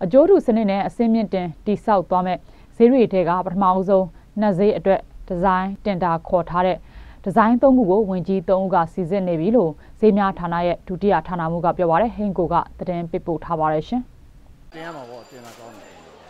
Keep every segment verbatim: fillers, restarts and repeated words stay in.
အကျိုးတူစနစ်နဲ့အစင်းမြင့်တင်တိဆောက်သွားမဲ့ဈေးတွေထဲကပထမအဆုံးနှက်ဈေးအတွက်ဒီဇိုင်းတင်တာခေါ်ထားတဲ့ဒီဇိုင်းသုံးခုကိုဝင်ကြီးသုံးဦးကစီစစ်နေပြီလို့ဈေးများဌာနရဲ့ဒုတိယဌာနမှူးကပြောပါတယ်ဟင်းကိုကသတင်းပေးပို့ထားပါတယ်ရှင်တင်ရမှာပေါ့တင်တာကောင်းတယ်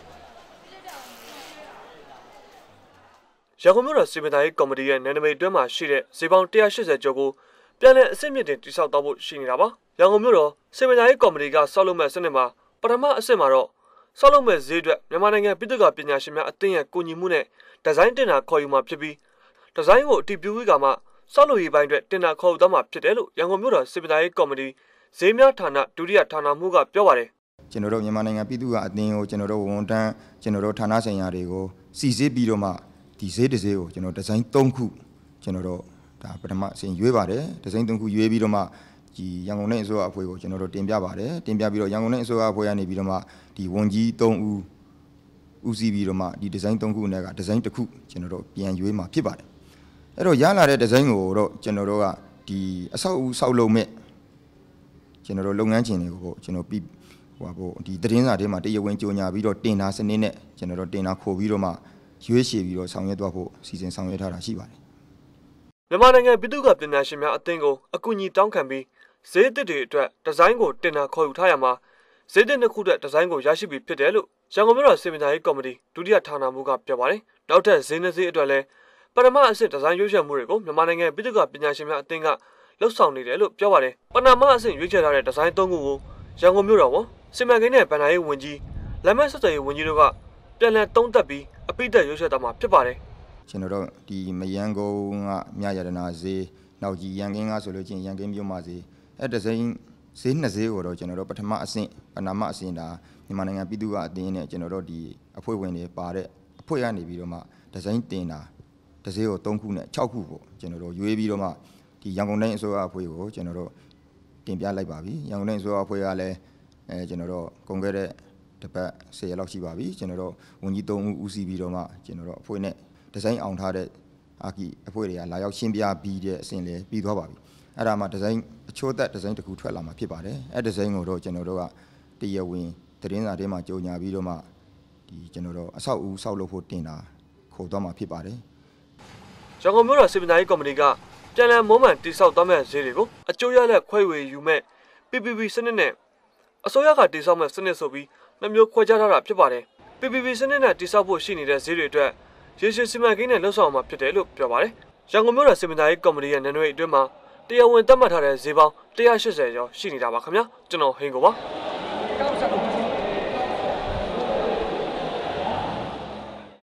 ရန်ကုန်မြို့တော်စီမံတိုင်းကော်မတီရဲ့နယ်နိမိတ်အတွင်းမှာရှိတဲ့ဈေးပေါင်းone eightyကျော်ကိုပြန်လည်အဆင့်မြင့်တင်တိစောက်တော့ဖို့ရှိနေတာပါရန်ကုန်မြို့တော်စီမံတိုင်းကော်မတီကဆောက်လုပ်မဲ့စနစ်မှာပထမအဆင့်မှာတော့ဆောက်လုပ်မဲ့ဈေးအတွက်မြန်မာနိုင်ငံပြည်သူ့ကပညာရှင်များအသင်းရဲ့ကူညီမှုနဲ့ဒီဇိုင်းတင်တာခေါ်ယူမှာဖြစ်ပြီးဒီဇိုင်းကိုအတည်ပြုပြီးကမှဆောက်လုပ်ရေးပိုင်းအတွက်တင်တာခေါ်ယူသွားမှာဖြစ်တယ်လို့ရန်ကုန်မြို့တော်စီမံတိုင်းကော်မတီဈေးများဌာနဒုတိယဌာနမှူးကပြောပါတယ်ကျွန်တော်တို့မြန်မာနိုင်ငံပြည်သူ့ကအသင်းကိုကျွန်တော်တို့ဝန်ထမ်းကျွန်တော်တို့ဌာနဆိုင်ရာတွေကိုစီစစ်ပြီးတော့မှဒီဈေးတစ်ဈေးကိုကျွန်တော်ဒီဇိုင်းသုံးခုကျွန်တော်တို့ဒါပထမအစဉ်ရွေးပါတယ်ဒီဇိုင်းသုံးခုရွေးပြီးတော့မှဒီရန်ကုန်တိုင်းအစိုးရအဖွဲ့ကိုကျွန်တော်တို့တင်ပြပါတယ်တင်ပြပြီးတော့ရန်ကုန်တိုင်းအစိုးရအဖွဲ့ကနေပြီးတော့မှဒီဝန်ကြီးသုံးဦးဦးစီးပြီးတော့မှဒီဒီဇိုင်းသုံးခုနဲ့ကဒီဇိုင်းတစ်ခုကျွန်တော်တို့ပြန်ရွေးမှာဖြစ်ပါတယ်အဲ့တော့ရလာတဲ့ဒီဇိုင်းကိုတော့ကျွန်တော်တို့ကဒီအဆောက်အဦဆောက်လုပ်မဲ့ကျွန်တော်တို့လုပ်ငန်းရှင်တွေကိုပေါ့ကျွန်တော်ပြီးဟိုပေါ့ဒီသတင်းစာထဲမှာတရားဝင်ကြော်ညာပြီးတော့တင်တာစနစ်နဲ့ကျွန်တော်တို့တင်တာခိုးပြီးတော့မှရွေးချယ်ပြီးတော့ဆောင်ရွက်သွားဖို့စီစဉ်ဆောင်ရွက်ထားတာရှိပါတယ်မြန်မာနိုင်ငံပြည်သူ့ကပညာရှင်များအသင်းကိုအကူအညီတောင်းခံပြီးဈေးသစ်တွေအတွက်ဒီဇိုင်းကိုတင်တာခေါ်ယူထားရမှာဈေးသစ်နှစ်ခုအတွက်ဒီဇိုင်းကိုရရှိပြီးဖြစ်တယ်လို့ရန်ကုန်မြို့တော်စီမံတိုင်းကော်မတီဒုတိယဌာနမှူးကပြောပါတယ်နောက်ထပ်ဈေးနှစ်ဈေးအတွက်လည်းပထမအဆင့်ဒီဇိုင်းရွေးချယ်မှုတွေကိုမြန်မာနိုင်ငံပြည်သူ့ကပညာရှင်များအသင်းကလှုပ်ဆောင်နေတယ်လို့ပြောပါတယ်ပထမအဆင့်ရွေးချယ်ထားတဲ့ဒီဇိုင်းသုံးခုကိုရန်ကုန်မြို့တော်ဝန်စီမံကိန်းနဲ့ဗဏ္ဍာရေးဝန်ကြီးလက်မှတ်ဆက်သွယ်ရေးဝန်ကြီးတို့ကပြန်လည်သုံးသပ်ပြီးအပိသက်ရွေးချယ်သွားမှာဖြစ်ပါတယ်ကျွန်တော်တို့ဒီမယန်းကုန်းကမြရတနာဈေးနောက်ကြီးရန်ကင်းကဆိုလို့ချင်းရန်ကင်းမြို့မှာဈေးအဲ့ဒီဈေးဈေးနှစ်ဈေးကိုတော့ကျွန်တော်တို့ပထမအဆင့်ပဏာမအဆင့်ဒါမြန်မာနိုင်ငံပြည်သူ့ကအသင်းနဲ့ကျွန်တော်တို့ဒီအဖွဲ့ဝင်တွေပါတဲ့အဖွဲ့ကနေပြီးတော့မှဒီဇိုင်းတင်တာဒီဈေးကိုသုံးခုနဲ့၆ခုပေါ့ကျွန်တော်တို့ရွေးပြီးတော့မှဒီရန်ကုန်တိုင်းအစိုးရအဖွဲ့ကိုကျွန်တော်တို့တင်ပြလိုက်ပါပြီရန်ကုန်တိုင်းအစိုးရအဖွဲ့ကလည်းအဲကျွန်တော်တို့ကုန်ခဲ့တဲ့တပတ်၁၀ရက်လောက်ရှိပါပြီကျွန်တော်တို့ဝန်ကြီးသုံးဦးဦးစီးပြီးတော့မှကျွန်တော်တို့အဖွဲ့နဲ့ဒီဇိုင်းအောင်ထားတဲ့အာကီအဖွဲ့တွေကလာရောက်ရှင်းပြပြီးတဲ့အဆင့်လေးပြီးသွားပါပြီအဲ့ဒါမှဒီဇိုင်းအချိုးသက်ဒီဇိုင်းတစ်ခုထွက်လာမှာဖြစ်ပါတယ်အဲ့ဒီဇိုင်းကိုတော့ကျွန်တော်တို့ကတရားဝင်သတင်းစာထဲမှာကြော်ညာပြီးတော့မှဒီကျွန်တော်တို့အဆောက်အဦဆောက်လုပ်ဖို့တင်တာခေါ်သွားမှာဖြစ်ပါတယ်ရန်ကုန်မြို့တော်စီမံတိုင်းကော်မတီကပြန်လည်မွမ်းမံတိစောက်သွားမဲ့ဈေးတွေကိုအကျိုးရလက်ခွဲဝေယူမဲ့ P P P စနစ်နဲ့အစိုးရကတိစောက်မဲ့စနစ်ဆိုပြီးနှစ်မျိုးခွဲခြားထားတာဖြစ်ပါတယ် P P P စနစ်နဲ့တိစောက်ဖို့ရှိနေတဲ့ဈေးတွေအတွက်ရေရှည်စီမံကိန်းနဲ့လှုပ်ဆောင်မှာဖြစ်တယ်လို့ပြောပါတယ်ရန်ကုန်မြို့တော်စီမံတိုင်းကော်မတီရဲ့နယ်နိမိတ်အတွင်းမှာတရားဝင်သတ်မှတ်ထားတဲ့ဈေးပေါင်းone eightyကျော်ရှိနေတာပါခင်ဗျာကျွန်တော်ဟင်းကိုပါ